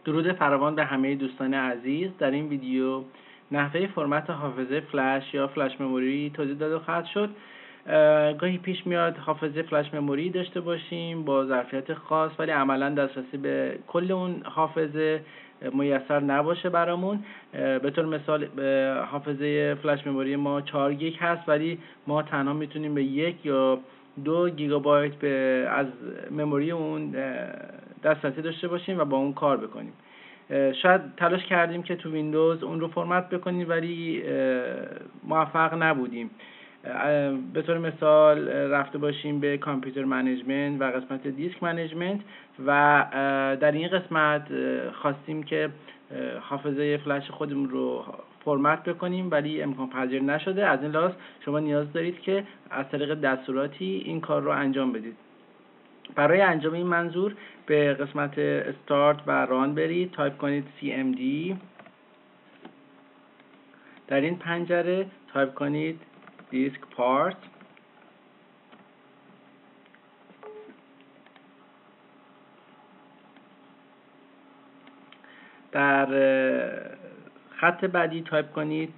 درود فراوان به همه دوستان عزیز. در این ویدیو نحوه فرمت حافظه فلش یا فلش مموری توضیح داده خواهد شد. گاهی پیش میاد حافظه فلش مموری داشته باشیم با ظرفیت خاص، ولی عملا دسترسی به کل اون حافظه میسر نباشه برامون. به طور مثال حافظه فلش مموری ما 4 گیگ هست، ولی ما تنها میتونیم به 1 یا 2 گیگابایت از مموری اون دسترسی داشته باشیم و با اون کار بکنیم. شاید تلاش کردیم که تو ویندوز اون رو فرمت بکنیم، ولی موفق نبودیم. به طور مثال رفته باشیم به کامپیوتر منیجمنت و قسمت دیسک منیجمنت و در این قسمت خواستیم که حافظه فلش خودمون رو فرمت بکنیم، ولی امکان پذیر نشده. از این لحاظ شما نیاز دارید که از طریق دستوراتی این کار رو انجام بدید. برای انجام این منظور به قسمت استارت و ران برید، تایپ کنید cmd. در این پنجره تایپ کنید دیسک پارت. در خط بعدی تایپ کنید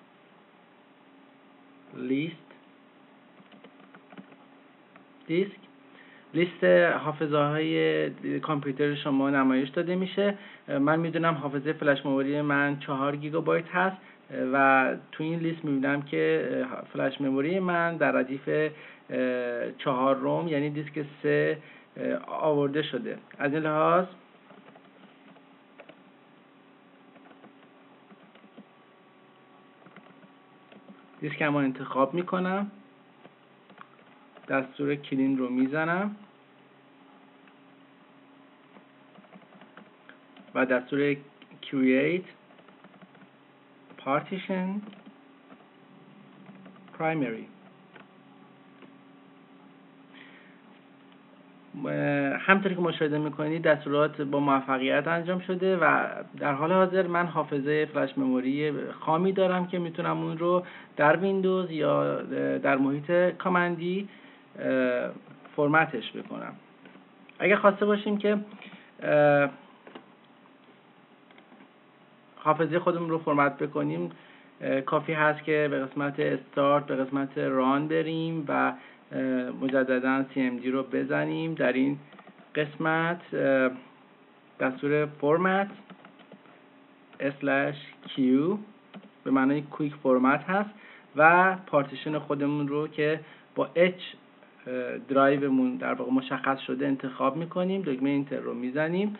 لیست دیسک. لیست حافظه های کامپیوتر شما نمایش داده میشه. من میدونم حافظه فلش مموری من 4 گیگابایت هست و تو این لیست میبینم که فلش مموری من در ردیف 4 روم یعنی دیسک 3 آورده شده. از این لحاظ دیسکم رو انتخاب میکنم، دستور کلین رو میزنم و دستور create partition primary. همطور که مشاهده میکنید دستورات با موفقیت انجام شده و در حال حاضر من حافظه فلش مموری خامی دارم که میتونم اون رو در ویندوز یا در محیط کامندی فرمتش بکنم. اگر خواسته باشیم که حافظه خودمون رو فرمت بکنیم، کافی هست که به قسمت استارت به قسمت ران بریم و مجددا cmd رو بزنیم. در این قسمت دستور فرمت /q به معنای کویک فرمت هست و پارتیشن خودمون رو که با h درایومون در واقع مشخص شده انتخاب میکنیم، دکمه اینتر رو میزنیم.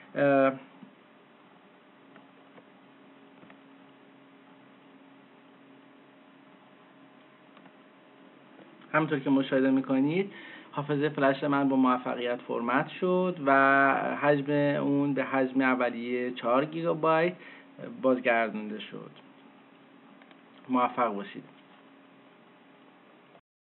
همونطور که مشاهده میکنید حافظه فلش من با موفقیت فرمت شد و حجم اون به حجم اولیه 4 گیگابایت بازگردونده شد. موفق باشید.